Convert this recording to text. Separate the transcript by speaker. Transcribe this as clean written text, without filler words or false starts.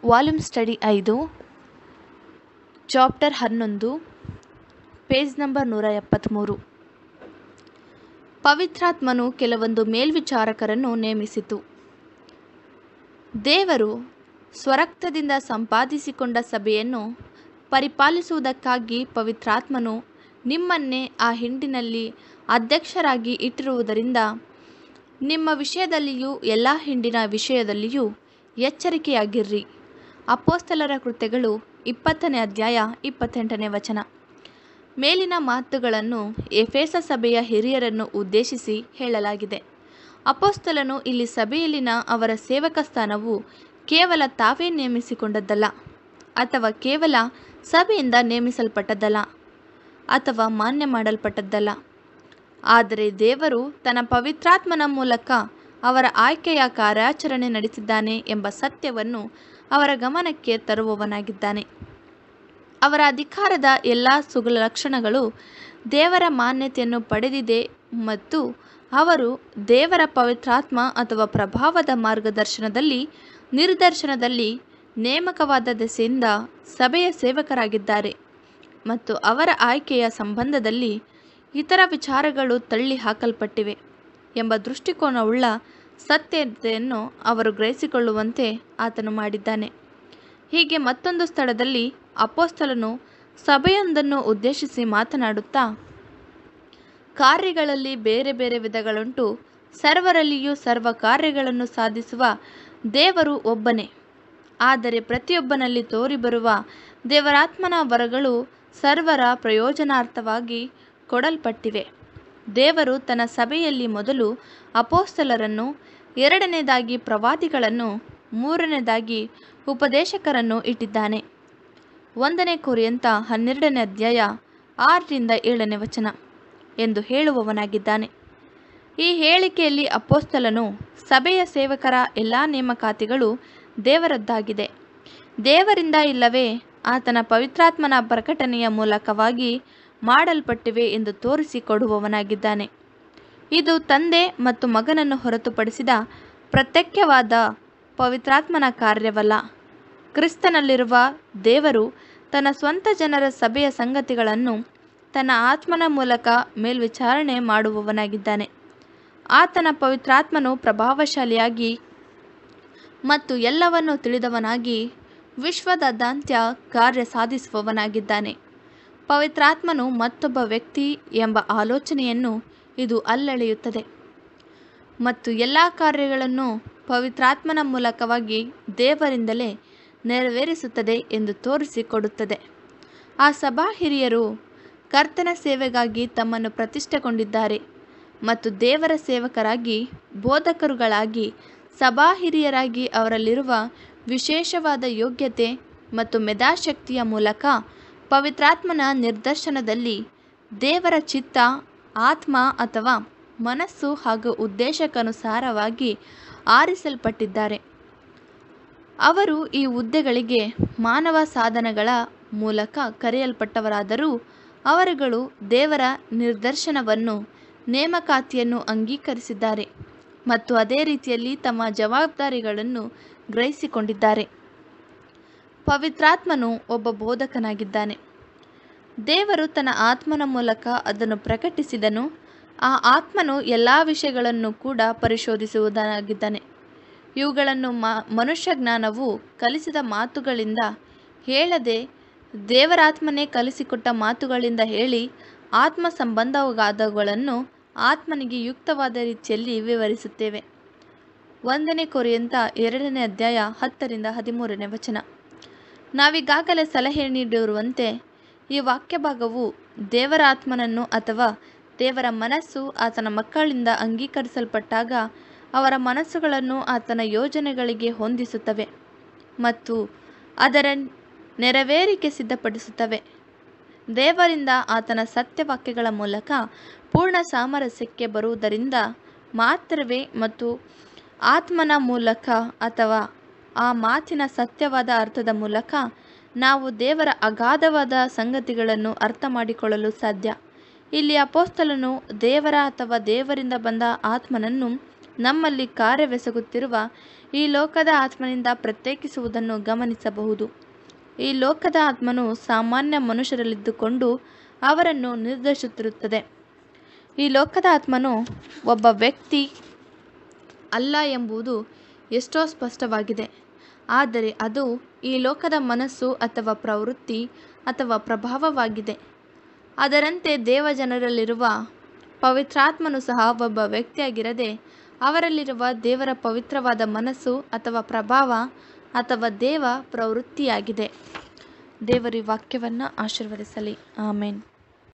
Speaker 1: Volume study 5, chapter 11, page number 173. ಪವಿತ್ರಾತ್ಮನು ಕೆಲವೊಂದು ಮೇಲ್ವಿಚಾರಕರನ್ನು ನೇಮಿಸಿತು. ದೇವರು ಸ್ವರಕ್ತದಿಂದ ಸಂಪಾದಿಸಿಕೊಂಡ ಸಭೆಯನ್ನು ಪರಿಪಾಲಿಸುವುದಕ್ಕಾಗಿ ಪವಿತ್ರಾತ್ಮನು ನಿಮ್ಮನ್ನೇ ಆ ಹಿಂಡಿನಲ್ಲಿ ಅಧ್ಯಕ್ಷರಾಗಿ ಇಟ್ಟಿರುವುದರಿಂದ ನಿಮ್ಮ ವಿಷಯದಲ್ಲಿಯೂ ಎಲ್ಲ ಹಿಂಡಿನ ವಿಷಯದಲ್ಲಿಯೂ ಎಚ್ಚರಿಕೆಯಾಗಿರ್ರಿ. ಅಪೊಸ್ತಲರ ಕೃತ್ಯಗಳು 20ನೇ ಅಧ್ಯಾಯ 28ನೇ ವಚನ. ಮೇಲಿನ ಮಾತುಗಳನ್ನು ಎಫೆಸ ಸಭೆಯ ಹಿರಿಯರನ್ನು ಉದ್ದೇಶಿಸಿ ಹೇಳಲಾಗಿದೆ. ಅಪೊಸ್ತಲನು ಇಲ್ಲಿ ಸಭೆಯಲ್ಲಿನ ಅವರ ಸೇವಕ ಸ್ಥಾನವು ಕೇವಲ ತಾವೇ ನೇಮಿಸಿಕೊಂಡದ್ದಲ್ಲ, ಅಥವಾ ಕೇವಲ ಸಭೆಯಿಂದ ನೇಮಿಸಲ್ಪಟ್ಟದ್ದಲ್ಲ, ಅಥವಾ ಮಾನ್ಯ ಮಾಡಲ್ಪಟ್ಟದ್ದಲ್ಲ. ಆದರೆ ದೇವರು ತನ್ನ ಪವಿತ್ರಾತ್ಮನ ಮೂಲಕ ಅವರ ಆಯ್ಕೆಯ ಕಾರ್ಯಾಚರಣೆ ನಡೆಸಿದ್ದಾನೆ ಎಂಬ ಸತ್ಯವನ್ನು ಅವರ ಗಮನಕ್ಕೆ ತರುವವನಾಗಿದ್ದಾನೆ. ಅವರ ಅಧಿಕಾರದ ಎಲ್ಲ ಸುಲಕ್ಷಣಗಳು ದೇವರ ಮಾನ್ಯತೆಯನ್ನು ಪಡೆದಿದೆ ಮತ್ತು ಅವರು ದೇವರ ಪವಿತ್ರಾತ್ಮ ಅಥವಾ ಪ್ರಭಾವದ ಮಾರ್ಗದರ್ಶನದಲ್ಲಿ ನಿರ್ದೇಶನದಲ್ಲಿ ನೇಮಕವಾದ ದೆಸೆಯಿಂದ ಸಭೆಯ ಸೇವಕರಾಗಿದ್ದಾರೆ ಮತ್ತು ಅವರ ಆಯ್ಕೆಯ ಸಂಬಂಧದಲ್ಲಿ ಇತರ ವಿಚಾರಗಳು ತಳ್ಳಿ ಹಾಕಲ್ಪಟ್ಟಿವೆ ಎಂಬ ದೃಷ್ಟಿಕೋನವುಳ್ಳ ಸತ್ಯತೆಯನ್ನು ಅವರು ಗ್ರಹಿಸಿಕೊಳ್ಳುವಂತೆ ಆತನು ಮಾಡಿದ್ದಾನೆ. ಹೀಗೆ ಮತ್ತೊಂದು ಸ್ಥಳದಲ್ಲಿ ಅಪೊಸ್ತಲನು ಸಭೆಯೊಂದನ್ನು ಉದ್ದೇಶಿಸಿ ಮಾತನಾಡುತ್ತಾ, ಕಾರ್ಯಗಳಲ್ಲಿ ಬೇರೆ ಬೇರೆ ವಿಧಗಳುಂಟು, ಸರ್ವರಲ್ಲಿಯೂ ಸರ್ವ ಕಾರ್ಯಗಳನ್ನು ಸಾಧಿಸುವ ದೇವರು ಒಬ್ಬನೇ. ಆದರೆ ಪ್ರತಿಯೊಬ್ಬನಲ್ಲಿ ತೋರಿಬರುವ ದೇವರಾತ್ಮನ ವರಗಳು ಸರ್ವರ ಪ್ರಯೋಜನಾರ್ಥವಾಗಿ ಕೊಡಲ್ಪಟ್ಟಿವೆ. ದೇವರು ತನ್ನ ಸಭೆಯಲ್ಲಿ ಮೊದಲು ಅಪೊಸ್ತಲರನ್ನು, ಎರಡನೇದಾಗಿ ಪ್ರವಾದಿಗಳನ್ನು, ಮೂರನೇದಾಗಿ ಉಪದೇಶಕರನ್ನು ಇಟ್ಟಿದ್ದಾನೆ. 1 ಕೊರಿಂಥ 12ನೇ ಅಧ್ಯಾಯ 6ರಿಂದ 7ನೇ ವಚನ ಎಂದು ಹೇಳುವವನಾಗಿದ್ದಾನೆ. ಈ ಹೇಳಿಕೆಯಲ್ಲಿ ಅಪೊಸ್ತಲನು ಸಭೆಯ ಸೇವಕರ ಎಲ್ಲ ನೇಮಕಾತಿಗಳು ದೇವರದ್ದಾಗಿದೆ, ದೇವರಿಂದ ಇಲ್ಲವೇ ಆತನ ಪವಿತ್ರಾತ್ಮನ ಪ್ರಕಟಣೆಯ ಮೂಲಕವಾಗಿ ಮಾಡಲ್ಪಟ್ಟಿವೆ ಎಂದು ತೋರಿಸಿಕೊಡುವವನಾಗಿದ್ದಾನೆ. ಇದು ತಂದೆ ಮತ್ತು ಮಗನನ್ನು ಹೊರತುಪಡಿಸಿದ ಪ್ರತ್ಯೇಕವಾದ ಪವಿತ್ರಾತ್ಮನ ಕಾರ್ಯವಲ್ಲ. ಕ್ರಿಸ್ತನಲ್ಲಿರುವ ದೇವರು ತನ್ನ ಸ್ವಂತ ಜನರ ಸಭೆಯ ಸಂಗತಿಗಳನ್ನು ತನ್ನ ಆತ್ಮನ ಮೂಲಕ ಮೇಲ್ವಿಚಾರಣೆ ಮಾಡುವವನಾಗಿದ್ದಾನೆ. ಆತನ ಪವಿತ್ರಾತ್ಮನು ಪ್ರಭಾವಶಾಲಿಯಾಗಿ ಮತ್ತು ಎಲ್ಲವನ್ನೂ ತಿಳಿದವನಾಗಿ ವಿಶ್ವದಾದ್ಯಂತ ಕಾರ್ಯ ಸಾಧಿಸುವವನಾಗಿದ್ದಾನೆ. ಪವಿತ್ರಾತ್ಮನು ಮತ್ತೊಬ್ಬ ವ್ಯಕ್ತಿ ಎಂಬ ಆಲೋಚನೆಯನ್ನು ಇದು ಅಲ್ಲೆಳೆಯುತ್ತದೆ ಮತ್ತು ಎಲ್ಲ ಕಾರ್ಯಗಳನ್ನು ಪವಿತ್ರಾತ್ಮನ ಮೂಲಕವಾಗಿ ದೇವರಿಂದಲೇ ನೆರವೇರಿಸುತ್ತದೆ ಎಂದು ತೋರಿಸಿಕೊಡುತ್ತದೆ. ಆ ಸಭಾ ಹಿರಿಯರು ಕರ್ತನ ಸೇವೆಗಾಗಿ ತಮ್ಮನ್ನು ಪ್ರತಿಷ್ಠೆಗೊಂಡಿದ್ದಾರೆ ಮತ್ತು ದೇವರ ಸೇವಕರಾಗಿ, ಬೋಧಕರುಗಳಾಗಿ, ಸಭಾ ಹಿರಿಯರಾಗಿ ಅವರಲ್ಲಿರುವ ವಿಶೇಷವಾದ ಯೋಗ್ಯತೆ ಮತ್ತು ಮೇಧಾಶಕ್ತಿಯ ಮೂಲಕ ಪವಿತ್ರಾತ್ಮನ ನಿರ್ದೇಶನದಲ್ಲಿ ದೇವರ ಚಿತ್ತ, ಆತ್ಮ ಅಥವಾ ಮನಸ್ಸು ಹಾಗೂ ಉದ್ದೇಶಕ್ಕನುಸಾರವಾಗಿ ಆರಿಸಲ್ಪಟ್ಟಿದ್ದಾರೆ. ಅವರು ಈ ಹುದ್ದೆಗಳಿಗೆ ಮಾನವ ಸಾಧನಗಳ ಮೂಲಕ ಕರೆಯಲ್ಪಟ್ಟವರಾದರೂ ಅವರುಗಳು ದೇವರ ನಿರ್ದೇಶನವನ್ನು, ನೇಮಕಾತಿಯನ್ನು ಅಂಗೀಕರಿಸಿದ್ದಾರೆ ಮತ್ತು ಅದೇ ರೀತಿಯಲ್ಲಿ ತಮ್ಮ ಜವಾಬ್ದಾರಿಗಳನ್ನು ಗ್ರಹಿಸಿಕೊಂಡಿದ್ದಾರೆ. ಪವಿತ್ರಾತ್ಮನು ಒಬ್ಬ ಬೋಧಕನಾಗಿದ್ದಾನೆ. ದೇವರು ತನ್ನ ಆತ್ಮನ ಮೂಲಕ ಅದನ್ನು ಪ್ರಕಟಿಸಿದನು. ಆ ಆತ್ಮನು ಎಲ್ಲ ವಿಷಯಗಳನ್ನು ಕೂಡ ಪರಿಶೋಧಿಸುವುದಾಗಿದ್ದಾನೆ. ಇವುಗಳನ್ನು ಮನುಷ್ಯ ಜ್ಞಾನವು ಕಲಿಸಿದ ಮಾತುಗಳಿಂದ ಹೇಳದೆ ದೇವರಾತ್ಮನೇ ಕಲಿಸಿಕೊಟ್ಟ ಮಾತುಗಳಿಂದ ಹೇಳಿ ಆತ್ಮ ಸಂಬಂಧವಾದವುಗಳನ್ನು ಆತ್ಮನಿಗೆ ಯುಕ್ತವಾದ ರೀತಿಯಲ್ಲಿ ವಿವರಿಸುತ್ತೇವೆ. 1 ಕೊರಿಂಥ 2ನೇ ಅಧ್ಯಾಯ 10ರಿಂದ 13ನೇ ವಚನ. ನಾವೀಗಾಗಲೇ ಸಲಹೆ ನೀಡಿರುವಂತೆ ಈ ವಾಕ್ಯ ಭಾಗವು ದೇವರ ಆತ್ಮನನ್ನು ಅಥವಾ ದೇವರ ಮನಸ್ಸು ಆತನ ಮಕ್ಕಳಿಂದ ಅಂಗೀಕರಿಸಲ್ಪಟ್ಟಾಗ ಅವರ ಮನಸ್ಸುಗಳನ್ನು ಆತನ ಯೋಜನೆಗಳಿಗೆ ಹೊಂದಿಸುತ್ತವೆ ಮತ್ತು ಅದರ ನೆರವೇರಿಕೆ ಸಿದ್ಧಪಡಿಸುತ್ತವೆ. ದೇವರಿಂದ ಆತನ ಸತ್ಯವಾಕ್ಯಗಳ ಮೂಲಕ ಪೂರ್ಣ ಸಾಮರಸ್ಯಕ್ಕೆ ಬರುವುದರಿಂದ ಮಾತ್ರವೇ ಮತ್ತು ಆತ್ಮನ ಮೂಲಕ ಅಥವಾ ಆ ಮಾತಿನ ಸತ್ಯವಾದ ಅರ್ಥದ ಮೂಲಕ ನಾವು ದೇವರ ಅಗಾಧವಾದ ಸಂಗತಿಗಳನ್ನು ಅರ್ಥ ಮಾಡಿಕೊಳ್ಳಲು ಸಾಧ್ಯ. ಇಲ್ಲಿ ಅಪೊಸ್ತಲನು ದೇವರ ಅಥವಾ ದೇವರಿಂದ ಬಂದ ಆತ್ಮನನ್ನು ನಮ್ಮಲ್ಲಿ ಕಾರ್ಯವೆಸಗುತ್ತಿರುವ ಈ ಲೋಕದ ಆತ್ಮನಿಂದ ಪ್ರತ್ಯೇಕಿಸುವುದನ್ನು ಗಮನಿಸಬಹುದು. ಈ ಲೋಕದ ಆತ್ಮನು ಸಾಮಾನ್ಯ ಮನುಷ್ಯರಲ್ಲಿದ್ದುಕೊಂಡು ಅವರನ್ನು ನಿರ್ದೇಶಿಸುತ್ತಿರುತ್ತದೆ. ಈ ಲೋಕದ ಆತ್ಮನು ಒಬ್ಬ ವ್ಯಕ್ತಿ ಅಲ್ಲ ಎಂಬುದು ಎಷ್ಟೋ ಸ್ಪಷ್ಟವಾಗಿದೆ. ಆದರೆ ಅದು ಈ ಲೋಕದ ಮನಸ್ಸು ಅಥವಾ ಪ್ರವೃತ್ತಿ ಅಥವಾ ಪ್ರಭಾವವಾಗಿದೆ. ಅದರಂತೆ ದೇವಜನರಲ್ಲಿರುವ ಪವಿತ್ರಾತ್ಮನು ಸಹ ಒಬ್ಬ ವ್ಯಕ್ತಿಯಾಗಿರದೆ ಅವರಲ್ಲಿರುವ ದೇವರ ಪವಿತ್ರವಾದ ಮನಸ್ಸು ಅಥವಾ ಪ್ರಭಾವ ಅಥವಾ ದೇವ ಪ್ರವೃತ್ತಿಯಾಗಿದೆ. ದೇವರ ವಾಕ್ಯವನ್ನು ಆಶೀರ್ವದಿಸಲಿ. ಆಮೇನ್.